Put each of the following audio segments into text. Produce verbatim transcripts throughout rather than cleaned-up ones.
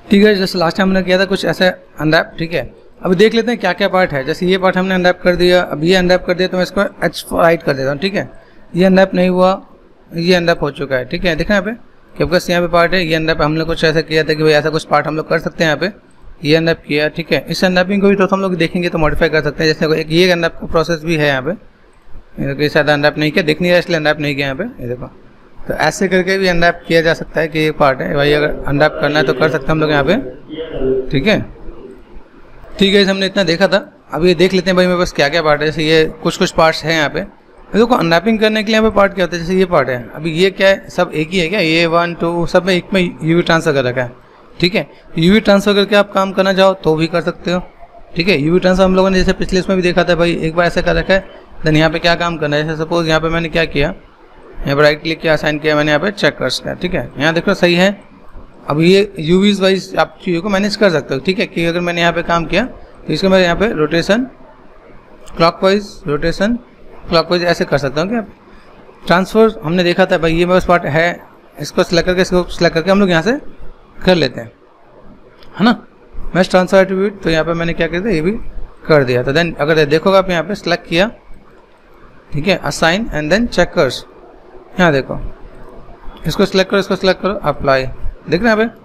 ठीक है, जैसे लास्ट टाइम हमने किया था कुछ ऐसे अनरैप। ठीक है, अभी देख लेते हैं क्या क्या पार्ट है। जैसे ये पार्ट हमने अनरैप कर दिया, अब ये अनरैप कर दिया तो मैं इसको एच राइट कर देता हूँ। ठीक है, ये अनरैप नहीं हुआ, ये अनरैप हो चुका है। ठीक है, देखना यहाँ पे कि बस यहाँ पे पार्ट है, ये अनरैप हमने कुछ ऐसा किया था कि भाई ऐसा कुछ पार्ट हम लोग कर सकते हैं। यहाँ पे ये अनरैप किया। ठीक है, इस अनरैपिंग को भी तो हम लोग देखेंगे तो मॉडिफाई कर सकते हैं। जैसे एक ये अनरैप का प्रोसेस भी है यहाँ पे, ये शायद अनरैप नहीं किया, दिख नहीं रहा इसलिए अनरैप नहीं किया यहाँ पे। ये देखो, तो ऐसे करके भी अनरैप किया जा सकता है कि ये पार्ट है भाई, अगर अनरैप करना है तो कर सकते हैं हम लोग यहाँ पे। ठीक है, ठीक है, हमने इतना देखा था। अब ये देख लेते हैं भाई मेरे पास क्या क्या पार्ट है। जैसे ये कुछ कुछ पार्ट्स हैं यहाँ पे। देखो अनरैपिंग करने के लिए यहाँ पे पार्ट क्या होता है, जैसे ये पार्ट है, अभी ये क्या है, सब एक ही है क्या, ये वन टू सब में एक में यूवी ट्रांसफर कर रखा है। ठीक है, यूवी ट्रांसफर करके आप काम करना चाहो तो भी कर सकते हो। ठीक है, यूवी ट्रांसफर हम लोगों ने जैसे पिछले इसमें भी देखा था भाई, एक बार ऐसा कर रखा है। देन यहाँ पे क्या काम करना है, जैसे सपोज यहाँ पे मैंने क्या किया, यहाँ पर राइट क्लिक किया, असाइन किया मैंने, यहाँ पे चेक कर सकता है। ठीक है, यहाँ देखो सही है। अब ये यूवीज वाइज आप चीज़ों को मैनेज कर सकते हो। ठीक है, कि अगर मैंने यहाँ पे काम किया तो इसको मैं यहाँ पे रोटेशन क्लॉकवाइज, रोटेशन क्लॉकवाइज ऐसे कर सकता हूँ। कि ट्रांसफर हमने देखा था भाई, ये मेरे पास पार्ट है, इसको सिलेक्ट करके इसको सिलेक्ट करके हम लोग यहाँ से कर लेते हैं, है ना। मैच ट्रांसफर एट्रीब्यूट, तो यहाँ पे मैंने क्या किया था, ये भी कर दिया था। देन अगर देखोगे आप यहाँ पे सिलेक्ट किया, ठीक है, असाइन एंड देन चेकर्स, यहाँ देखो, इसको सिलेक्ट करो, इसको सिलेक्ट करो, अप्लाई, देख रहे हैं यहाँ पे।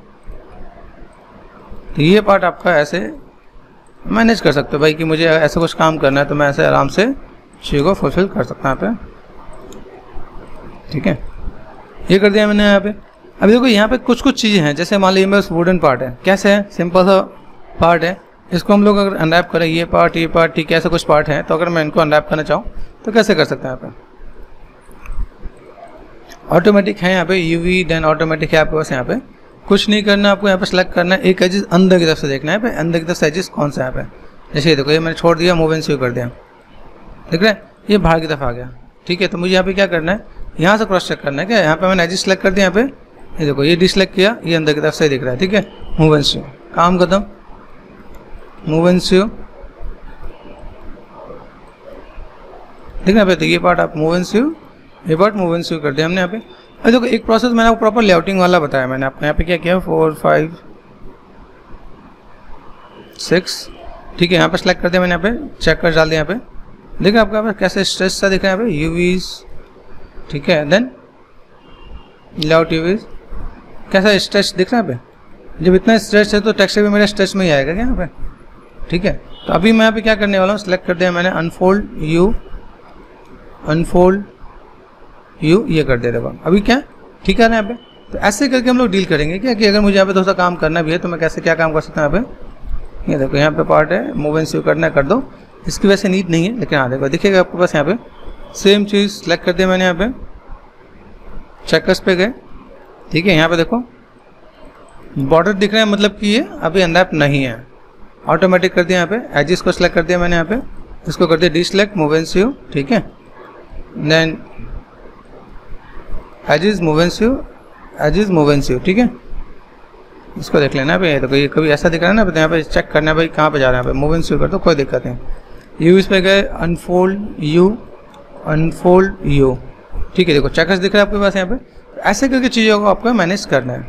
तो ये पार्ट आपका ऐसे मैनेज कर सकते हो भाई, कि मुझे ऐसा कुछ काम करना है तो मैं ऐसे आराम से चीज़ को फुलफिल कर सकता हूँ यहाँ पे। ठीक है, ये कर दिया मैंने यहाँ पे। अभी देखो यहाँ पे कुछ कुछ चीज़ें हैं, जैसे मान लीजिए मेरे वुडन पार्ट है, कैसे है, सिंपल सा पार्ट है, इसको हम लोग अगर अनरैप करें, ये पार्ट ये पार्ट, ठीक है, ऐसा कुछ पार्ट है, तो अगर मैं इनको अनरैप करना चाहूँ तो कैसे कर सकते हैं यहाँ पे। ऑटोमेटिक है यहाँ पे यूवी, देन ऑटोमेटिक है आपके पास। यहाँ पे कुछ नहीं करना, आपको यहाँ पे सेलेक्ट करना है, एक एजिस अंदर की तरफ से देखना है, पे अंदर की तरफ से एजिस कौन सा है यहाँ पे। जैसे ये देखो, ये मैंने छोड़ दिया, मूव एंड स्वीप कर दिया, देख रहे हैं, ये बाहर की तरफ आ गया। ठीक है, तो मुझे यहाँ पे क्या करना है, यहाँ से क्रॉस चेक करना है क्या, यहाँ पे मैंने एजिस सेलेक्ट कर दिया, यहाँ पे ये देखो, ये डिसलेक्ट किया, ये अंदर की तरफ से दिख रहा है। ठीक है, मूव एंड स्वीप, काम खत्म, मूव एंड स्वीप, देख रहे हैं। तो ये पार्ट आप मूव एंड स्वीप, ये पार्ट मूव एंड स्वीप कर दिया हमने यहाँ पे। अरे देखो, एक प्रोसेस मैंने आपको प्रॉपर लेआउटिंग वाला बताया मैंने आपको। यहाँ पे क्या किया, फोर फाइव सिक्स, ठीक है, यहाँ पे सेलेक्ट कर दिया मैंने, यहाँ पे चेक कर डाल दिया, यहाँ पे देखिए आपको यहाँ पे कैसे स्ट्रेच सा दिख रहा है यहाँ पे, यूवीज। ठीक है, देन लेआउट यूवीज, कैसा स्ट्रेच दिख रहा है यहाँ पे। जब इतना स्ट्रेच है तो टेक्सचर भी मेरा स्ट्रेच में ही आएगा क्या यहाँ पे। ठीक है, तो अभी मैं यहाँ पे क्या करने वाला हूँ, सेलेक्ट कर दिया मैंने, अनफोल्ड यू, अनफोल्ड यू, ये कर दे रहा हूँ। अभी क्या ठीक है ना यहाँ पे। तो ऐसे करके हम लोग डील करेंगे क्या, कि अगर मुझे यहाँ पे थोड़ा सा काम करना भी है तो मैं कैसे क्या काम कर सकता हूँ यहाँ पे। ये देखो, यहाँ पे पार्ट है, मूव एंड स्वीप करना है, कर दो, इसकी वजह से नीड नहीं है, लेकिन हाँ देखो दिखेगा आपके पास यहाँ पे। सेम चीज़ सेलेक्ट कर दिया मैंने, यहाँ पे चेकर्स पे गए। ठीक है, यहाँ पे देखो बॉर्डर दिख रहा है, मतलब कि ये अभी अनरैप नहीं है, ऑटोमेटिक कर दिया। यहाँ पे एजिस को सिलेक्ट कर दिया मैंने, यहाँ पे इसको कर दिया डिसलेक्ट, मूव एंड स्वीप। ठीक है, then edges, move and sweep, edges, move and sweep. ठीक है, इसको देख लेना भाई। देखो ये कभी ऐसा दिख रहा है ना, तो यहाँ पे चेक करना है भाई कहाँ पे जा रहा है, यहाँ पे मूव एंड स्वीप कर दो, कोई दिक्कत नहीं। यू इस पे गए, अनफोल्ड यू, अनफोल्ड यू। ठीक है, देखो चेकर्स दिख रहा है आपके पास यहाँ पे। ऐसे करके चीज़ों को आपको मैनेज करना है।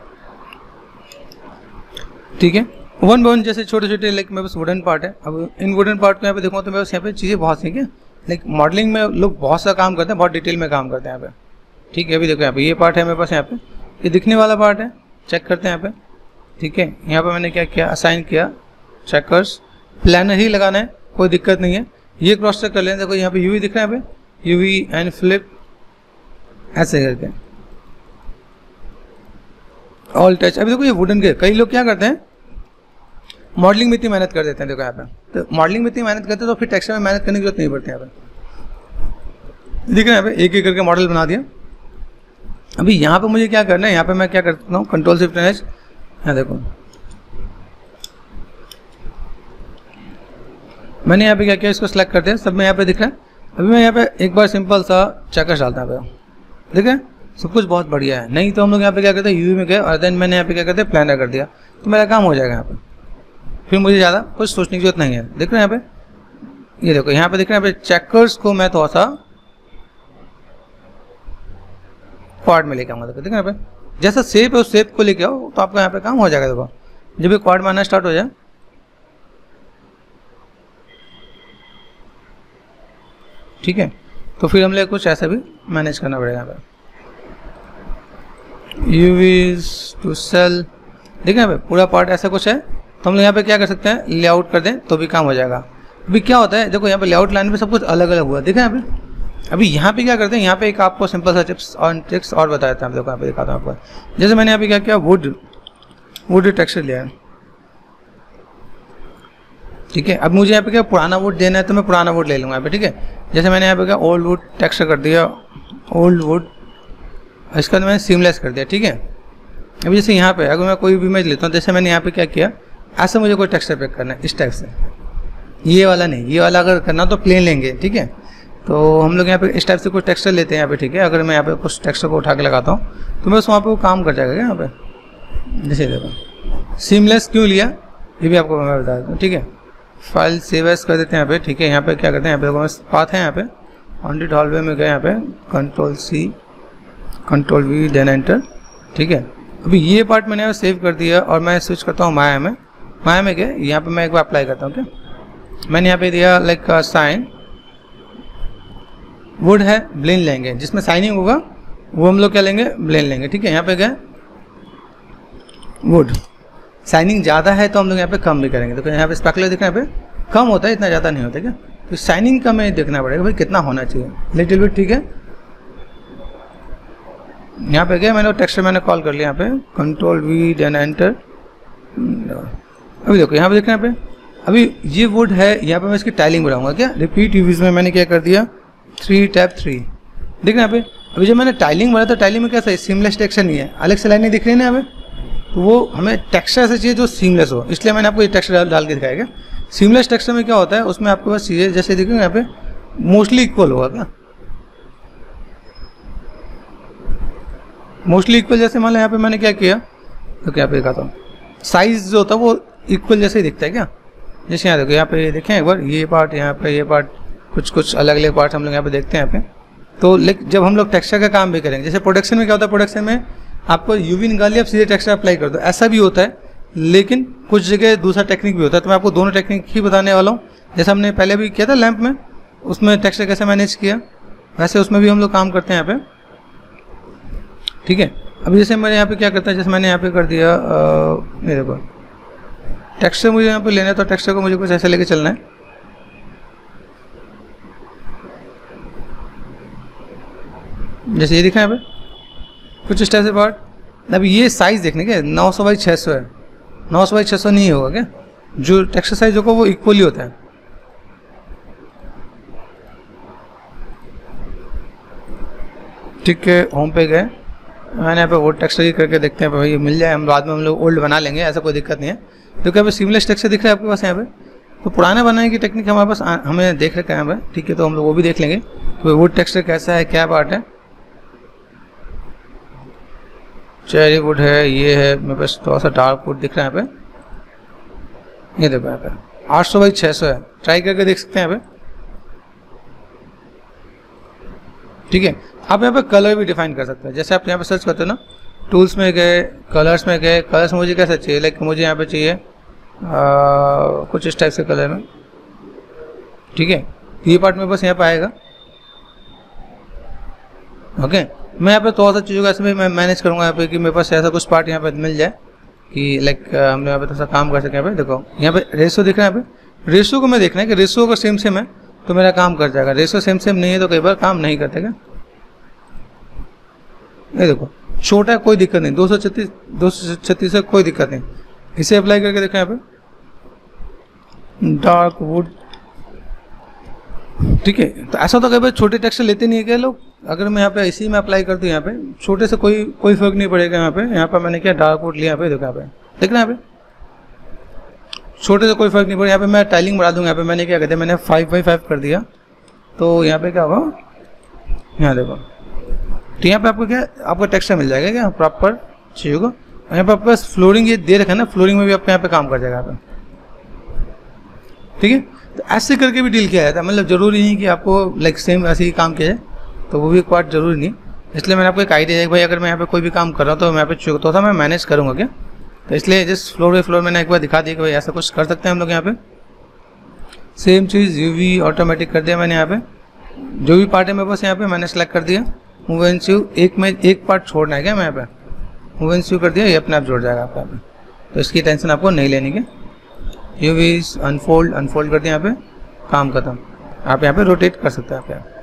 ठीक है, वन बाय वन जैसे छोटे छोटे लाइक मेरे पास वुडन पार्ट है। अब इन वुडन पार्ट को यहाँ पे देखो तो मेरे पास यहाँ पे चीज़ें बहुत सी क्या, लाइक मॉडलिंग में लोग बहुत सा काम करते हैं, बहुत डिटेल में काम करते हैं यहाँ पे। ठीक है, अभी देखो यहाँ पे ये पार्ट है मेरे पास, यहाँ पे ये दिखने वाला पार्ट है, चेक करते हैं यहाँ पे। ठीक है, यहाँ पे मैंने क्या किया, असाइन किया, चेकर्स, प्लानर ही लगाना है, कोई दिक्कत नहीं है। ये क्रॉस चेक कर लें, देखो यहाँ पे यूवी दिख रहा है, यहाँ पे यूवी एंड फ्लिप, ऐसे करके ऑल टच। अभी देखो ये वुडन के कई लोग क्या करते हैं, मॉडलिंग में इतनी मेहनत कर देते हैं। देखो यहाँ पे तो मॉडलिंग में इतनी मेहनत करते हैं तो फिर टेक्सचर में मेहनत करने की जरूरत नहीं पड़ती। यहाँ पे दिख रहा है, यहाँ पे एक एक करके मॉडल बना दिया। अभी यहाँ पे मुझे क्या करना है, यहाँ पे मैं क्या कर सकता हूँ, कंट्रोल शिफ्ट एच, यहाँ देखो मैंने यहाँ पे क्या किया, इसको सेलेक्ट करते हैं, सब में यहाँ पे दिख रहा है। अभी मैं यहाँ पे एक बार सिंपल सा चेकर्स डालता हूँ, ठीक है, सब कुछ बहुत बढ़िया है। नहीं तो हम लोग यहाँ पे क्या करते हैं, यूवी में गए और देन मैंने यहाँ पे क्या करते हैं, प्लानर कर दिया, तो मेरा काम हो जाएगा यहाँ पे। फिर मुझे ज़्यादा कुछ सोचने की जरूरत नहीं है। देख रहे हैं यहाँ पे, ये देखो यहाँ पे दिख रहा है, यहाँ पे चेकर्स को मैं थोड़ा सा पार्ट में लेके आऊँगा। देखो यहाँ पे जैसा शेप है उस शेप को लेके आओ तो आपका यहाँ पे काम हो जाएगा। देखो जब ये क्वाड में आना स्टार्ट हो जाए, ठीक है, तो फिर हम लोग कुछ ऐसा भी मैनेज करना पड़ेगा यहाँ पे, यूवीज टू सेल, देखिए यहाँ पे पूरा पार्ट ऐसा कुछ है। तो हम लोग यहाँ पे क्या कर सकते हैं, लेआउट कर दें तो भी काम हो जाएगा। अभी क्या होता है, देखो यहाँ पे लेआउट लाइन पे सब कुछ अलग अलग हुआ, देखा यहाँ पे। अभी यहाँ पे क्या करते हैं, यहाँ पे एक आपको सिंपल सा टिप्स और ट्रिक्स और बताया था, हम लोग यहाँ पे दिखाता हूँ आपको। जैसे मैंने यहाँ पे क्या किया, वुड वुड टेक्सचर लिया है, ठीक है। अब मुझे यहाँ पे क्या पुराना वुड देना है तो मैं पुराना वुड ले लूँगा यहाँ पे, ठीक है। जैसे मैंने यहाँ पे क्या ओल्ड वुड टेक्सचर कर दिया, ओल्ड वुड, इसका तो मैंने सीमलेस कर दिया, ठीक है। अभी जैसे यहाँ पे अगर मैं कोई भी इमेज लेता हूँ, जैसे मैंने यहाँ पे क्या किया, ऐसा मुझे कोई टेक्सचर पैक करना है इस टाइप से, ये वाला नहीं, ये वाला अगर करना तो प्लेन लेंगे, ठीक है। तो हम लोग यहाँ पे इस टाइप से कुछ टेक्सचर लेते हैं यहाँ पे, ठीक है। अगर मैं यहाँ पे कुछ टेक्सचर को उठा के लगाता हूँ तो बस वहाँ पे वो काम कर जाएगा क्या यहाँ पे। जैसे देखो सीमलेस क्यों लिया, ये भी आपको मैं बता देता हूँ, ठीक है। फाइल सेव एज कर देते हैं यहाँ पे, ठीक है। यहाँ पे क्या करते हैं, यहाँ पे पाथ है, यहाँ पे ऑन हॉलवे में गए, यहाँ पे control C control V then enter, ठीक है। अभी ये पार्ट मैंने सेव कर दिया और मैं स्विच करता हूँ माया में। माया में क्या, यहाँ पे मैं एक बार अप्लाई करता हूँ क्या, मैंने यहाँ पे दिया लाइक साइन वुड है, ब्लेन लेंगे, जिसमें साइनिंग होगा वो हम लोग क्या लेंगे, ब्लेन लेंगे, ठीक है। यहाँ पे गए वुड, साइनिंग ज़्यादा है तो हम लोग यहाँ पे कम भी करेंगे। तो यहाँ पे स्पेकुलर दिख रहा है, यहाँ पे कम होता है, इतना ज़्यादा नहीं होता क्या। तो साइनिंग का हमें देखना पड़ेगा भाई कितना होना चाहिए, लिटिल बिट, ठीक है। यहाँ पे गया, मैंने टेक्सचर मैंने कॉल कर लिया, यहाँ पे कंट्रोल वी देन एंटर। अभी देखो यहाँ पे देखना, यहाँ पे अभी ये वुड है, यहाँ पे मैं इसकी टाइलिंग बढ़ाऊंगा क्या, रिपीट यूवीज में मैंने क्या कर दिया, थ्री टैप थ्री, देखना यहाँ पे। अभी जब मैंने टाइलिंग बढ़ा तो टाइलिंग में क्या सही सीमलेस टेक्सचर नहीं है, अलग से लाइनें दिख रही है ना यहाँ पे, तो वो हमें टेक्सचर से चाहिए जो सीमलेस हो, इसलिए मैंने आपको ये टेक्सचर डाल के दिखाया। सीमलेस टेक्सचर में क्या होता है, उसमें आपके पास चीज़ें जैसे दिखेंगे यहाँ पे मोस्टली इक्वल होगा क्या, मोस्टली इक्वल। जैसे मान लो यहाँ पे मैंने क्या किया, तो क्या पे दिखाता हूँ, साइज जो होता है वो इक्वल जैसे ही दिखता है क्या। जैसे यहाँ देखो, यहाँ पे देखें एक बार, ये पार्ट, यहाँ पे ये पार्ट, कुछ कुछ अलग अलग पार्ट हम लोग यहाँ पे देखते हैं यहाँ पे। तो लेकिन जब हम लोग टेक्सचर का काम भी करेंगे, जैसे प्रोडक्शन में क्या होता है, प्रोडक्शन में आपको यूवी निकाल लिया, आप सीधे टेक्सचर अप्लाई कर दो, ऐसा भी होता है। लेकिन कुछ जगह दूसरा टेक्निक भी होता है, तो मैं आपको दोनों टेक्निक ही बताने वाला हूँ। जैसे हमने पहले भी किया था लैंप में, उसमें टेक्सचर कैसे मैनेज किया, वैसे उसमें भी हम लोग काम करते हैं यहाँ पे, ठीक है। अभी जैसे मैंने यहाँ पे क्या करता है, जैसे मैंने यहाँ पे कर दिया, ये देखो टेक्सचर मुझे यहाँ पे लेना है, तो टेक्सचर को मुझे कुछ ऐसे लेके चलना है। जैसे ये दिखा यहाँ पे कुछ इस टाइप से पार्ट। अभी ये साइज देखने के नौ सौ बाई छः सौ है, नौ सौ बाई छः सौ नहीं होगा क्या, जो टेक्सचर साइज होगा वो इक्वली होता है, ठीक है। होम पे गए, मैंने यहाँ पे वो टेक्सचर ही करके देखते हैं भाई मिल जाए, हम बाद में हम लोग ओल्ड बना लेंगे, ऐसा कोई दिक्कत नहीं है। तो क्या सीमलेस टेक्सचर दिख रहा है आपके पास यहाँ पे, तो पुराना बनाने की टेक्निक हमारे पास हमें देख रखा है यहाँ पे, ठीक है। तो हम लोग वो भी देख लेंगे तो वुड टेक्सचर कैसा है, क्या पार्ट है, चेरी वुड है, ये है, मेरे पास थोड़ा सा डार्क वुड दिख रहा है यहाँ पे, ये देखो यहाँ पे आठ सौ बाई छः सौ है, ट्राई करके देख सकते हैं यहाँ पे, ठीक है। आप यहाँ पे कलर भी डिफाइन कर सकते हैं, जैसे आप यहाँ पे सर्च करते हो ना, टूल्स में गए, कलर्स में गए, कलर्स मुझे कैसा चाहिए, लाइक मुझे यहाँ पे चाहिए आ, कुछ इस टाइप से कलर में, ठीक है। ये पार्ट में बस यहाँ पे आएगा, ओके। मैं यहाँ पे थोड़ा सा चीज़ों का ऐसे भी मैं मैनेज करूँगा यहाँ पे कि मेरे पास ऐसा कुछ पार्ट यहाँ पे मिल जाए कि लाइक हम यहाँ पे थोड़ा सा काम कर सकें। यहाँ पे देखो यहाँ पे रेशो दिख रहा है, यहाँ पे रेशो को मैं देखना है कि रेशो अगर सेम सेम है तो मेरा काम कर जाएगा, रेशो सेम सेम नहीं है तो कई बार काम नहीं करते क्या। ये देखो छोटा है कोई दिक्कत नहीं, दो सौ छत्तीस दो सौ छत्तीस है कोई दिक्कत नहीं, इसे अप्लाई करके देखो यहाँ पे डार्क वुड, ठीक है। तो ऐसा तो कई बार छोटे टेक्सचर लेते नहीं है क्या लोग, अगर मैं यहाँ पे इसी में अप्लाई कर दूँ यहाँ पे छोटे से कोई कोई फर्क नहीं पड़ेगा। यहाँ पे यहाँ पे मैंने क्या डार्क वुड लिया, यहाँ पे देखो यहाँ पे देखना, यहाँ पे छोटे से कोई फर्क नहीं पड़ेगा। यहाँ पे मैं टाइलिंग बढ़ा दूँगा, यहाँ पे मैंने क्या कहते हैं मैंने फाइव बाई फाइव कर दिया, तो यहाँ पे क्या होगा, यहाँ देखो, तो यहाँ पे आपको क्या आपका टेक्सचर मिल जाएगा क्या प्रॉपर चीज़ों को। यहाँ पे आपके पास फ्लोरिंग ये दे रखा है ना, फ्लोरिंग में भी आपके यहाँ पे काम कर जाएगा यहाँ पे, ठीक है। तो ऐसे करके भी डील किया जाता है, मतलब जरूरी नहीं कि आपको लाइक सेम ऐसे ही काम किया जाए, तो वो भी एक पार्ट जरूरी नहीं। इसलिए मैंने आपको एक आइडिया है कि भाई अगर मैं यहाँ पे कोई भी काम कर रहा हूँ तो मैं यहाँ पे थोड़ा सा मैं मैनेज करूँगा क्या, तो इसलिए जस्ट फ्लोर बाई फ्लोर मैंने एक बार दिखा दिया कि भाई ऐसा कुछ कर सकते हैं हम लोग यहाँ पे। सेम चीज़ यूवी ऑटोमेटिक कर दिया मैंने यहाँ पे, जो भी पार्ट है मेरे पास यहाँ पे मैंने सेलेक्ट कर दिया। मूव एंड स्यू, एक में एक पार्ट छोड़ना है क्या मैं यहाँ पे, मूव एंड स्यू कर दिया, ये अपने आप जोड़ जाएगा आपका यहाँ पे, तो इसकी टेंशन आपको नहीं लेनी है। यूवी अनफोल्ड अनफोल्ड कर दिया यहाँ पे, काम खत्म। आप यहाँ पे रोटेट कर सकते हैं आप यहाँ,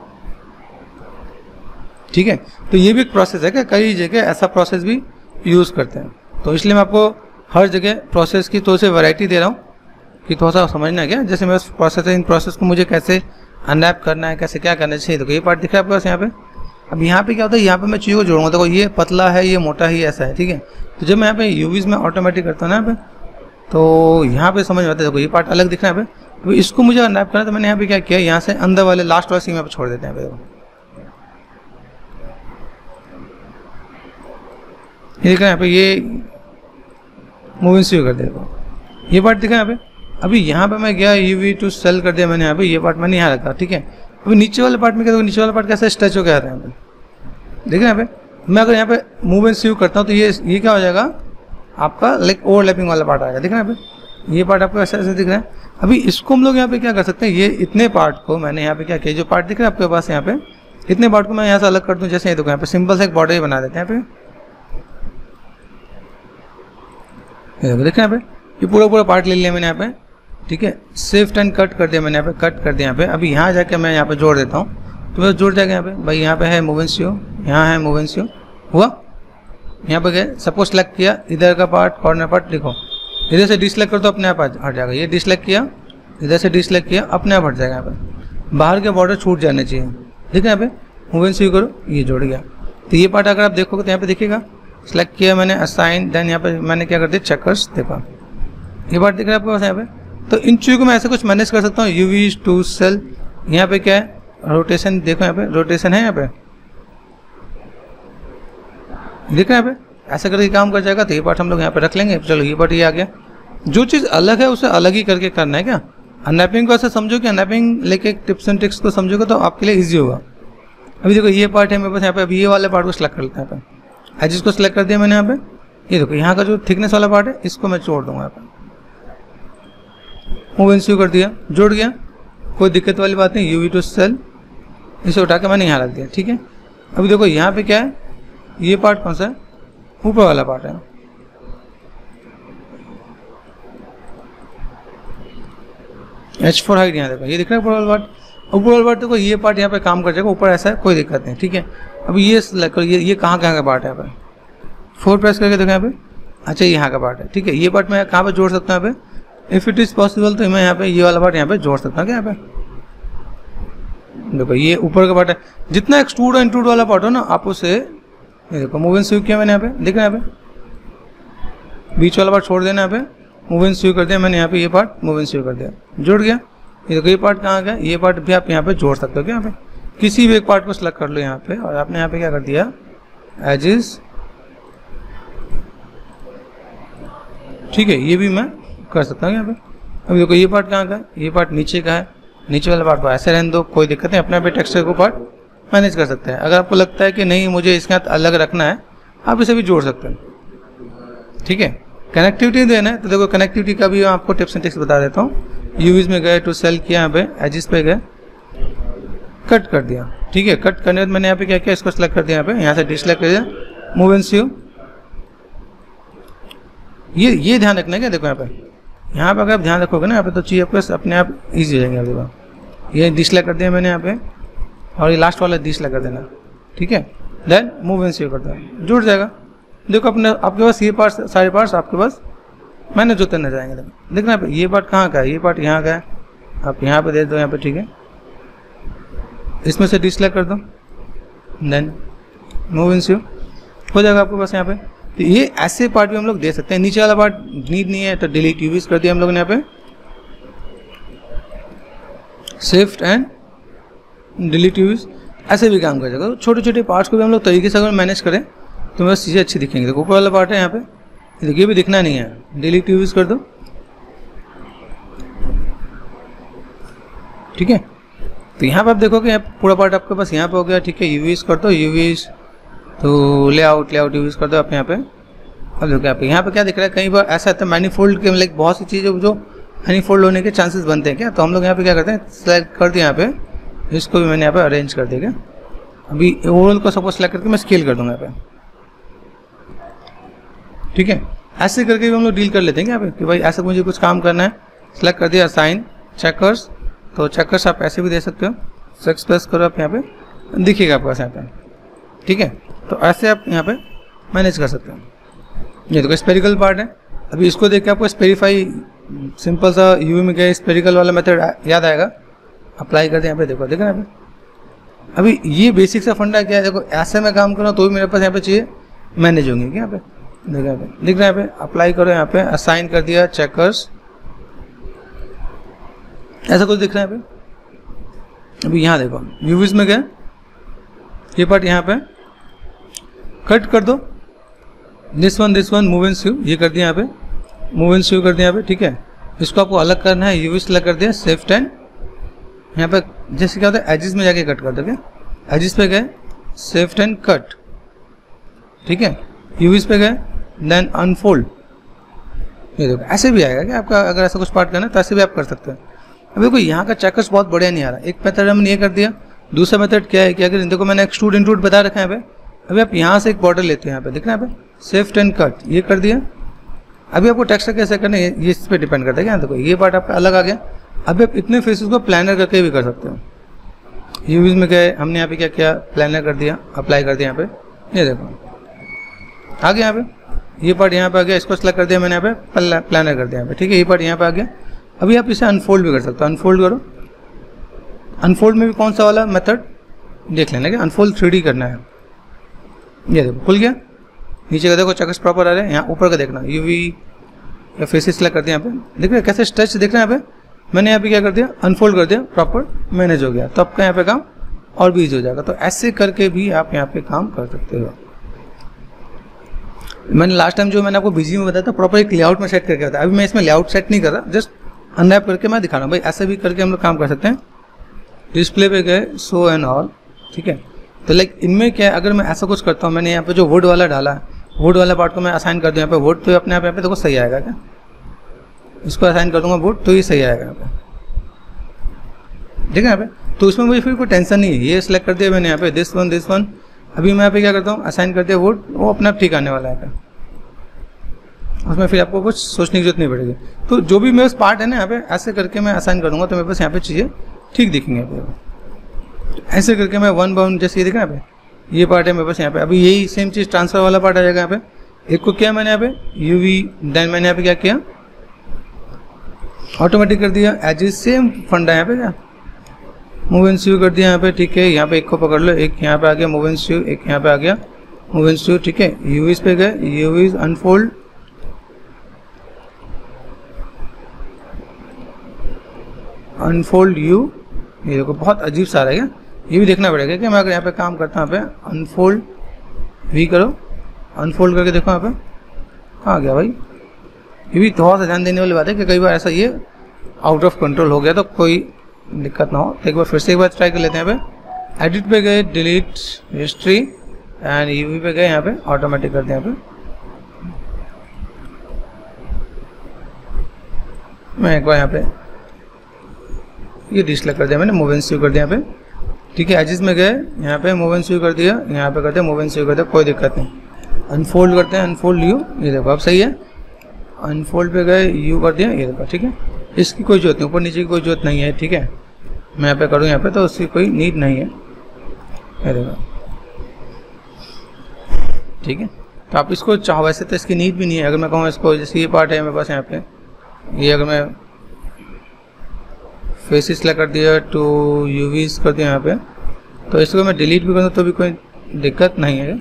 ठीक है। तो ये भी एक प्रोसेस है कि कई जगह ऐसा प्रोसेस भी यूज़ करते हैं, तो इसलिए मैं आपको हर जगह प्रोसेस की थोड़ी सी वैरायटी दे रहा हूँ कि थोड़ा सा समझना है क्या। जैसे मेरा प्रोसेस है, इन प्रोसेस को मुझे कैसे अनरैप करना है, कैसे क्या करना चाहिए। देखो ये पार्ट दिख रहा है आपके पास यहाँ पे। अब यहाँ पे क्या होता है, यहाँ पे मैं चीज़ों को जोड़ूंगा। देखो ये पतला है, ये मोटा ही ऐसा है, ठीक है। तो जब मैं यहाँ पे यूवीज में ऑटोमेटिक करता हूँ ना यहाँ पे, तो यहाँ पे समझ में आता है। देखो ये पार्ट अलग दिख रहा है यहाँ पे, तो इसको मुझे अनरैप करना है, तो मैंने यहाँ पे क्या किया, यहाँ से अंदर वाले लास्ट वाले सीमा पे छोड़ देते हैं। देखो ये दिख रहा है यहाँ पे, ये मूविंग स्यू कर दिया। देखो ये पार्ट दिखा यहाँ पे। अभी यहाँ पे मैं गया यूवी टू सेल कर दिया मैंने यहाँ पे, ये पार्ट मैंने यहाँ रखा, ठीक है। अभी नीचे वाले पार्ट में क्या, देखो नीचे वाला पार्ट कैसे स्ट्रेच हो गया है यहाँ पे, देख रहे हैं यहाँ पे। मैं अगर यहाँ पे मूव एंड स्यू करता हूँ तो ये ये क्या हो जाएगा आपका, लाइक ओवरलैपिंग वाला पार्ट आएगा, दिख रहा है यहाँ पे। ये पार्ट आपको ऐसे ऐसे दिख रहा है। अभी इसको हम लोग यहाँ पे क्या कर सकते हैं, ये इतने पार्ट को मैंने यहाँ पे क्या किया, जो पार्ट दिख रहा है आपके पास यहाँ पे, इतने पार्ट को मैं यहाँ से अलग कर दूँ। जैसे ये देखो यहाँ पे सिंपल से एक बॉर्डर बना देते हैं यहाँ पे, देख रहे हैं यहाँ पे। ये पूरा पूरा पार्ट ले लिया मैंने यहाँ पे, ठीक है। शिफ्ट एंड कट कर दिया मैंने यहाँ पे, कट कर दिया यहाँ पे। अभी यहाँ जाके मैं यहाँ पे जोड़ देता हूँ, तो बस जुड़ जाएगा यहाँ पे। भाई यहाँ पे है मूव एंड स्यू, यहाँ है मूव एंड स्यू, हुआ। यहाँ पे गए, सपोज सेलेक्ट किया इधर का पार्ट, कॉर्नर पार्ट, देखो इधर से डिसलेक्ट कर तो अपने आप हट जाएगा। ये डिसलेक्ट किया, इधर से डिसलेक्ट किया, अपने आप हट जाएगा। यहाँ पे बाहर के बॉर्डर छूट जाने चाहिए, ठीक है। यहाँ पे मूव एंड स्यू करो, ये जुड़ गया। तो ये पार्ट अगर आप देखोगे तो यहाँ पे देखिएगा, सेलेक्ट किया मैंने असाइन, देन यहाँ पे मैंने क्या कर दिया चेकर्स, देखो ये पार्ट दिख रहा है आपके पास यहाँ पे। तो इन चीज़ों को मैं ऐसे कुछ मैनेज कर सकता हूँ। यूवी टू सेल, यहाँ पे क्या है रोटेशन, देखो यहाँ पे रोटेशन है, यहाँ पे देखो यहाँ पे ऐसा करके काम कर जाएगा। तो ये पार्ट हम लोग यहाँ पे रख लेंगे। चलो ये पार्ट ये आ गया। जो चीज़ अलग है उसे अलग ही करके करना है क्या। अनरैपिंग को ऐसे समझो कि अनरैपिंग लेके टिप्स एंड ट्रिक्स को समझोगे तो आपके लिए ईजी होगा। अभी देखो ये पार्ट है मेरे पास यहाँ पे, अभी ये वाले पार्ट को सिलेक्ट कर लेते हैं यहाँ पे। एजिस को सिलेक्ट कर दिया मैंने यहाँ पे। ये देखो यहाँ का जो थिकनेस वाला पार्ट है इसको मैं छोड़ दूंगा यहाँ पे, मूव एंड स्यू कर दिया, जुड़ गया, कोई दिक्कत वाली बात नहीं। यूवी टू सेल, इसे उठा के मैंने यहाँ रख दिया, ठीक है। अभी देखो यहाँ पे क्या है, ये पार्ट कौन सा है, ऊपर वाला पार्ट है। एच फोर हाइट यहाँ देखो, ये दिख रहा है ऊपर वाला पार्ट। ऊपर वाला पार्ट देखो, ये पार्ट यहाँ पे काम कर जाएगा, ऊपर ऐसा है, कोई दिक्कत नहीं, ठीक है। अभी ये ये ये कहाँ कहाँ का पार्ट है यहाँ पे, फोर प्रेस करके देखो यहाँ पे। अच्छा ये यहाँ का पार्ट है, ठीक है। ये पार्ट मैं कहाँ पे जोड़ सकता हूँ यहाँ पे, इफ़ इट इज़ पॉसिबल तो मैं यहाँ पे ये वाला पार्ट यहाँ पे जोड़ सकता हूँ क्या यहाँ पे। देखो ये ऊपर का पार्ट है, जितना एक्सट्रूड और इंट्रूड वाला पार्ट हो ना आप उसे, ये देखो मूव एंड स्यू किया मैंने यहाँ पे, देख रहे हैं यहाँ पे। बीच वाला पार्ट छोड़ देना यहाँ पे, मूव एंड स्यू कर दिया मैंने यहाँ पे, ये पार्ट मूव एंड स्यू कर दिया, जुड़ गया। ये देखो ये पार्ट कहाँ गया, ये पार्ट भी आप यहाँ पे जोड़ सकते हो क्या यहाँ पे। किसी भी एक पार्ट को सिलेक्ट कर लो यहाँ पे, और आपने यहाँ पे क्या कर दिया एजिस, ठीक है। ये भी मैं कर सकता हूँ यहाँ पे। अभी देखो ये पार्ट कहाँ का है, ये पार्ट नीचे का है। नीचे वाला पार्ट को ऐसे रहने दो, कोई दिक्कत नहीं, अपने पे टेक्सचर को पार्ट मैनेज कर सकते हैं। अगर आपको लगता है कि नहीं मुझे इसके साथ अलग रखना है, आप इसे भी जोड़ सकते हैं, ठीक है। कनेक्टिविटी देना है तो देखो कनेक्टिविटी का भी आपको टिप्स एंड ट्रिक्स बता देता हूँ। यूवीज में गए टू सेल किया, यहाँ पे एजिस पे गए, कट कर दिया, ठीक है। कट करने के बाद मैंने यहाँ पे क्या किया, इसको सेलेक्ट कर दिया, यहाँ पे यहाँ से डिसलेक्ट कर दिया, मूव एंड स्यू। ये ये ध्यान रखना है क्या, देखो यहाँ पे, यहाँ पे अगर आप ध्यान रखोगे ना यहाँ पे तो चीज़ आपके अपने आप ईजी हो जाएंगे। अभी ये डिसलेक्ट कर दिया मैंने यहाँ पे, और ये लास्ट वाला डिसलेक्ट कर देना, ठीक है। देन मूव एंड स्यू करता है, जुड़ जाएगा। देखो अपने आपके पास ये पार्ट, सारे पार्ट्स आपके पास मैनेज होते नजर आएंगे। देखो देखना यहाँ पे, ये पार्ट कहाँ का है, ये पार्ट यहाँ का है, आप यहाँ पे दे दो यहाँ पे, ठीक है। इसमें से डिसलेक्ट कर दो, देन मूव एंड स्यू हो जाएगा आपके पास यहाँ पे। तो ये ऐसे पार्ट भी हम लोग दे सकते हैं। नीचे वाला पार्ट नीड नहीं है तो डिलीट यूवीज कर दिया हम लोगों ने यहाँ पे, शिफ्ट एंड डिलीट यूवीज, ऐसे भी काम कर जाएगा। छोटे छोटे पार्ट्स को भी हम लोग तरीके से अगर मैनेज करें तो बस चीज़ें अच्छी दिखेंगी। देखो ऊपर वाला पार्ट है यहाँ पे, देखिए भी दिखना नहीं है, डिलीट यूवीज कर दो, ठीक है। तो यहाँ पे आप देखोगे पूरा पार्ट आपके पास यहाँ पे हो गया, ठीक है। यूवीज कर दो, यूवीज तो लेआउट लेआउट यूज कर दो आप यहाँ पे, अब देखो यहाँ पे यहाँ पे क्या दिख रहा है, कई बार ऐसा होता है मैनीफोल्ड के लाइक बहुत सी चीज़ें जो मैनीफोल्ड होने के चांसेस बनते हैं क्या, तो हम लोग यहाँ पे क्या करते हैं सेलेक्ट कर दिया यहाँ पे, इसको भी मैंने यहाँ पे अरेंज कर दिया क्या। अभी ओवरऑल को सपोज सेलेक्ट करके मैं स्केल कर दूंगा यहाँ पे, ठीक है। ऐसे करके भी हम लोग डील कर लेते हैं यहाँ पे कि भाई ऐसा मुझे कुछ काम करना है, सेलेक्ट कर दिया असाइन चेकर्स, तो चेकर्स आप ऐसे भी दे सकते हो, सेक्स प्रेस करो आप यहाँ पे दिखेगा आपके पास यहाँ पे, ठीक है। तो ऐसे आप यहाँ पे मैनेज कर सकते हो। ये देखो स्पेरिकल पार्ट है, अभी इसको देख के आपको स्पेरिफाई सिंपल सा यूवी में क्या स्पेरिकल वाला मेथड याद आएगा, अप्लाई करते हैं यहाँ पे, देखो देखो यहाँ पे। अभी ये बेसिक सा फंडा क्या है, देखो ऐसे मैं काम कर रहा हूँ तो भी मेरे पास यहाँ पे चाहिए मैनेज होंगे क्या, यहाँ पे देखो यहाँ पे दिख रहा है, यहाँ पे अप्लाई करो, यहाँ पे असाइन कर दिया चेकर्स, ऐसा कुछ दिख रहा है यहाँ पे। अभी यहाँ देखो यूवीज में क्या ये पार्ट यहाँ पे कट कर दो, this one this one move and sew ये कर दिया यहाँ पे, मूव एंड स्यू कर दिया यहाँ पे, ठीक है। इसको आपको अलग करना है, यूवी सेलेक्ट कर दिया शिफ्ट एंड यहाँ पे जैसे क्या होता है एजिस में जाके कट कर दो क्या, एजिस पे गए शिफ्ट एंड कट, ठीक है। यूवीज पे गए देन अनफोल्ड, ये देखो ऐसे भी आएगा क्या आपका, अगर ऐसा कुछ पार्ट करना है तो ऐसे भी आप कर सकते हैं। अब देखो यहाँ का चेकर्स बहुत बढ़िया नहीं आ रहा, एक मेथड हमने ये कर दिया, दूसरा मेथड क्या है कि अगर देखो मैंने एक्सट्रूड इंट्रूड बता रखा है यहाँ पे, अभी आप यहाँ से एक बॉर्डर लेते हैं यहाँ पे दिख रहा है यहाँ पे शिफ्ट एंड कट ये कर दिया। अभी आपको टेक्सचर कैसे करना है ये इस पे डिपेंड करता है क्या, देखो ये पार्ट आपका अलग आ गया। अभी आप इतने फेसेस को प्लानर करके भी कर सकते हो, यूवीज में गए हमने यहाँ पे क्या किया प्लानर कर दिया, अप्लाई कर दिया यहाँ पे, ये देखो आ गया यहाँ पे, ये पार्ट यहाँ पे आ गया, इसको सेलेक्ट कर दिया मैंने यहाँ पे प्लानर कर दिया यहाँ पे, ठीक है। ये पार्ट यहाँ पे आ गया। अभी आप इसे अनफोल्ड भी कर सकते हो, अनफोल्ड करो, अनफोल्ड में भी कौन सा वाला मेथड देख लेना क्या, अनफोल्ड थ्री डी करना है, ये देखो खुल गया। नीचे का देखो चेकर्स प्रॉपर आ रहे हैं, यहाँ ऊपर का देखना यूवी या फेसेस सेलेक्ट कर दिया यहाँ पे, देख रहे कैसे स्ट्रेच दिख रहा है यहाँ पे, मैंने यहाँ पे क्या कर दिया अनफोल्ड कर दिया, प्रॉपर मैनेज हो गया, तो आपका यहाँ पे काम और भी ईजी हो जाएगा। तो ऐसे करके भी आप यहाँ पे काम कर सकते हो। मैंने लास्ट टाइम जो मैंने आपको बिजी में बताया था प्रॉपर एक लेआउट में सेट करके बताया, अभी मैं इसमें लेआउट सेट नहीं कर रहा, जस्ट अनरैप करके मैं दिखा रहा हूँ भाई, ऐसे भी करके हम लोग काम कर सकते हैं। डिस्प्ले पे गए शो एंड ऑल, ठीक है। तो लाइक इनमें क्या है, अगर मैं ऐसा कुछ करता हूँ, मैंने यहाँ पे जो वुड वाला डाला है, वुड वाला पार्ट को मैं असाइन कर दूँ यहाँ पे वुड, तो अपने आप यहाँ पे देखो सही आएगा क्या, इसको असाइन कर दूंगा वुड तो ये सही आएगा यहाँ पे, ठीक है यहाँ पे। तो उसमें मुझे फिर कोई टेंशन नहीं है, ये सिलेक्ट कर दिया मैंने यहाँ पे दिस वन दिस वन, अभी मैं यहाँ पे क्या करता हूँ असाइन कर दिया वुड, वो अपने आप ठीक आने वाला है यहाँ पे, उसमें फिर आपको कुछ सोचने की जरूरत नहीं पड़ेगी। तो जो भी मेरे पार्ट है ना यहाँ पे ऐसे करके मैं असाइन करूँगा तो मेरे पास यहाँ पे चीज़ें ठीक दिखेंगे यहाँ पे। ऐसे करके मैं वन बाउंड जैसे ये देखा यहाँ पे ये पार्ट है मेरे पास यहाँ पे, अभी यही सेम चीज़ ट्रांसफर वाला पार्ट आ जाएगा यहाँ पे। एक को किया मैंने यहाँ पे यूवी, देन मैंने यहाँ पे क्या किया ऑटोमेटिक कर दिया, एजिस सेम फंडा यहाँ पे क्या मूव एंड स्यू कर दिया यहाँ पे, ठीक है। यहाँ पे एक को पकड़ लो, एक यहाँ पे आ गया मूव एंड स्यू, एक यहाँ पे आ गया मूव एंड स्यू, ठीक है। यूवीज पे गए, यूवीज अनफोल्ड, अनफोल्ड यू, ये देखो बहुत अजीब सा आ रहा है, ये भी देखना पड़ेगा कि मैं अगर यहाँ पे काम करता हूँ यहाँ पे अनफोल्ड वी करो, अनफोल्ड करके देखो यहाँ पे कहाँ गया भाई। ये भी थोड़ा सा ध्यान देने वाली बात है कि कई बार ऐसा ये आउट ऑफ कंट्रोल हो गया तो कोई दिक्कत ना हो। तो एक बार फिर से एक बार ट्राई कर लेते हैं यहाँ पे, एडिट पे गए डिलीट हिस्ट्री एंड यूवी पे गए यहाँ पे ऑटोमेटिक करते हैं यहाँ पे। मैं एक बार यहाँ पे ये डिस्लेक्ट कर दिया मैंने, मूव एंड स्यू कर दिया यहाँ पे, ठीक है। एजिस में गए यहाँ पे मूव एंड स्यू कर दिया, यहाँ पे करते हैं मूव एंड स्यू कर दिया, कोई दिक्कत नहीं। अनफोल्ड करते हैं, अनफोल्ड यू, ये देखो अब सही है। अनफोल्ड पे गए यू कर दिया, ये देखो ठीक है। इसकी कोई जरूरत नहीं, ऊपर नीचे की कोई जरूरत नहीं है, ठीक है। मैं यहाँ पे करूँ यहाँ पे तो उसकी कोई नीड नहीं है, ये देखो ठीक है। तो आप इसको चाहो, वैसे तो इसकी नीड भी नहीं है। अगर मैं कहूँ इसको, जैसे ये पार्ट है मेरे पास यहाँ पे, ये अगर मैं फेसिस सेलेक्ट कर दिया टू यूवीज कर दिया यहाँ पे, तो इसको मैं डिलीट भी करूँ तो भी कोई दिक्कत नहीं है,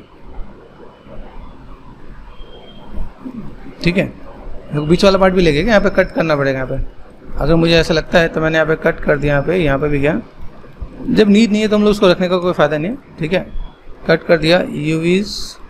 ठीक है। बीच वाला पार्ट भी लगेगा, यहाँ पे कट करना पड़ेगा यहाँ पे। अगर मुझे ऐसा लगता है तो मैंने यहाँ पे कट कर दिया, यहाँ पे यहाँ पे भी गया। जब नीड नहीं है तो हम लोग उसको रखने का कोई फ़ायदा नहीं है, ठीक है। कट कर दिया, UVs